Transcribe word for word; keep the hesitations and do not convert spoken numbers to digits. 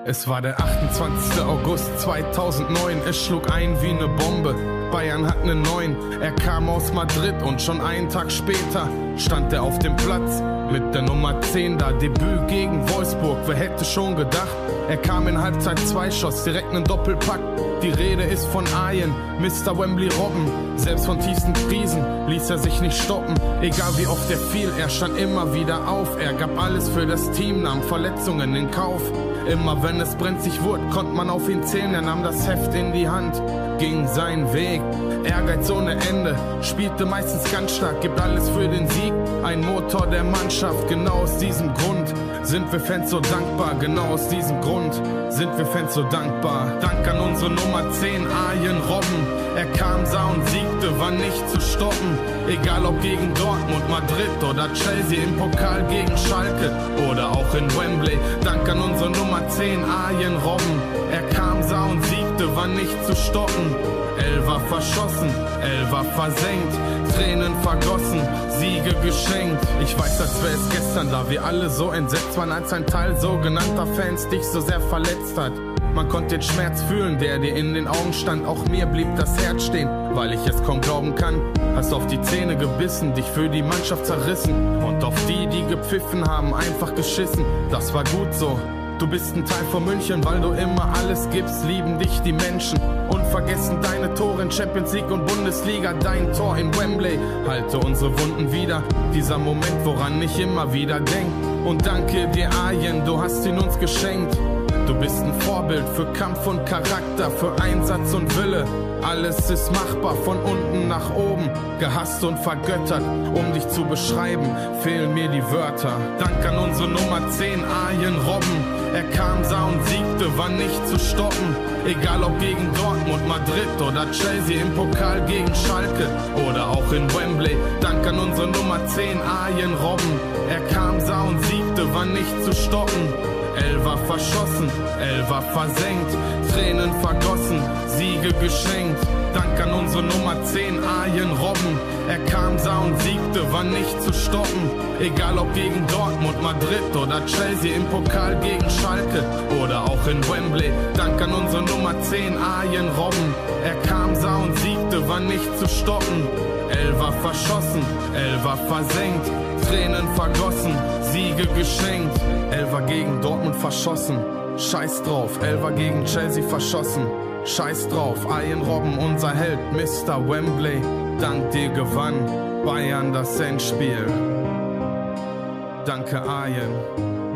Es war der achtundzwanzigste August zweitausendneun, es schlug ein wie ne Bombe. Bayern hat ne Neun, er kam aus Madrid und schon einen Tag später stand er auf dem Platz mit der Nummer zehn da. Debüt gegen Wolfsburg, wer hätte schon gedacht? Er kam in Halbzeit zwei, schoss direkt nen Doppelpack. Die Rede ist von Arjen, Mister Wembley Robben. Selbst von tiefsten Krisen ließ er sich nicht stoppen. Egal wie oft er fiel, er stand immer wieder auf. Er gab alles für das Team, nahm Verletzungen in Kauf. Immer wenn es brenzlig wurde, konnte man auf ihn zählen. Er nahm das Heft in die Hand, ging seinen Weg. Ehrgeiz ohne Ende, spielte meistens ganz stark, gibt alles für den Sieg. Ein Motor der Mannschaft, genau aus diesem Grund sind wir Fans so dankbar. Genau aus diesem Grund sind wir Fans so dankbar. Dank an unsere Nummer zehn, Arjen Robben. Er kam, sah und siegte, war nicht zu stoppen. Egal ob gegen Dortmund, Madrid oder Chelsea, im Pokal gegen Schalke oder auch in Wembley. Dank an unsere Nummer zehn, Arjen Robben. Er kam, sah und siegte, war nicht zu stoppen. Elfer verschossen, Elfer versenkt, Tränen vergossen, Siege geschenkt. Ich weiß, als wäre es gestern, da wir alle so entsetzt waren, als ein Teil sogenannter Fans dich so sehr verletzt hat. Man konnte den Schmerz fühlen, der dir in den Augen stand. Auch mir blieb das Herz stehen, weil ich es kaum glauben kann. Hast auf die Zähne gebissen, dich für die Mannschaft zerrissen und auf die, die gepfiffen haben, einfach geschissen. Das war gut so. Du bist ein Teil von München, weil du immer alles gibst. Lieben dich die Menschen, unvergessen deine Tore in Champions League und Bundesliga. Dein Tor in Wembley, halte unsere Wunden wieder. Dieser Moment, woran ich immer wieder denk. Und danke dir, Arjen, du hast ihn uns geschenkt. Du bist ein Vorbild für Kampf und Charakter, für Einsatz und Wille. Alles ist machbar von unten nach oben, gehasst und vergöttert. Um dich zu beschreiben, fehlen mir die Wörter. Dank an unsere Nummer zehn, Arjen Robben. Er kam, sah und siegte, war nicht zu stoppen. Egal ob gegen Dortmund, Madrid oder Chelsea, im Pokal gegen Schalke oder auch in Wembley. Dank an unsere Nummer zehn, Arjen Robben. Er kam, sah und siegte, war nicht zu stoppen. Elfer verschossen, Elfer versenkt, Tränen vergossen, Siege geschenkt. Dank an unsere Nummer zehn, Arjen Robben. Er kam, sah und siegte, war nicht zu stoppen. Egal ob gegen Dortmund, Madrid oder Chelsea, im Pokal gegen Schalke oder auch in Wembley. Dank an unsere Nummer zehn, Arjen Robben. Er kam, sah und siegte, war nicht zu stoppen. Elfer verschossen, Elfer versenkt, Tränen vergossen, Siege geschenkt. Elfer gegen Dortmund verschossen, scheiß drauf. Elfer gegen Chelsea verschossen, scheiß drauf. Arjen Robben, unser Held, Mister Wembley. Dank dir gewann Bayern das Endspiel. Danke, Arjen.